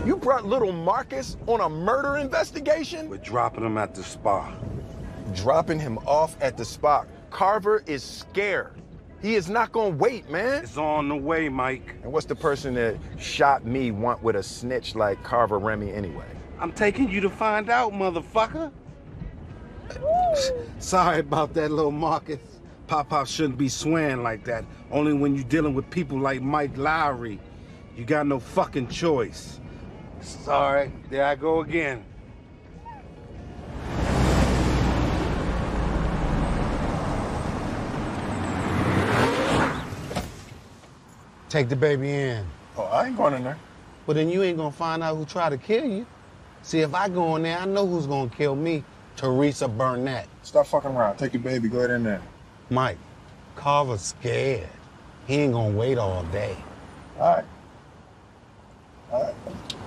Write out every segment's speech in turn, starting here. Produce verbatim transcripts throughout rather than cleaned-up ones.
You brought little Marcus on a murder investigation? We're dropping him at the spa. Dropping him off at the spa. Carver is scared. He is not gonna wait, man. It's on the way, Mike. And what's the person that shot me want with a snitch like Carver Remy anyway? I'm taking you to find out, motherfucker. Sorry about that, little Marcus. Pop-Pop shouldn't be swearing like that. Only when you're dealing with people like Mike Lowry. You got no fucking choice. Sorry, there I go again. Take the baby in. Oh, I ain't going in there. Well, then you ain't gonna find out who tried to kill you. See, if I go in there, I know who's gonna kill me. Teresa Burnett. Stop fucking around. Take your baby. Go ahead in there. Mike, Carver's scared. He ain't gonna wait all day. All right. All right.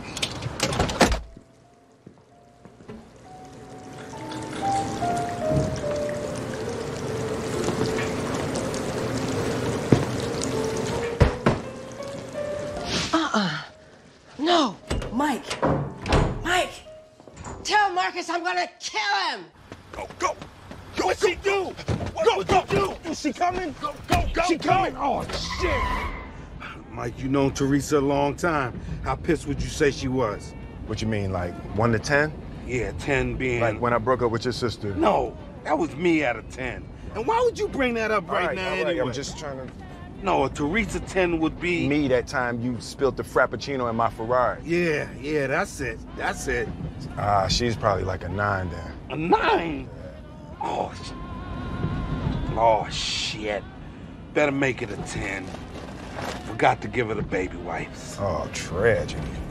Uh-uh. No, Mike. Mike. Tell Marcus I'm gonna kill him. Go, go. Go, What's he do? What, go, go, do? Is she coming? Go, go, go, She go. coming? Oh, shit. Mike, you known Teresa a long time. How pissed would you say she was? What you mean, like one to ten? Yeah, ten being... Like when I broke up with your sister? No, that was me out of ten. And why would you bring that up right, all right now all right, anyway? I'm just trying to... No, a Teresa ten would be... Me that time you spilled the Frappuccino in my Ferrari. Yeah, yeah, that's it. That's it. Ah, she's probably like a nine then. A nine? Oh, sh- oh, shit. Better make it a ten. Forgot to give her the baby wipes. Oh, tragedy.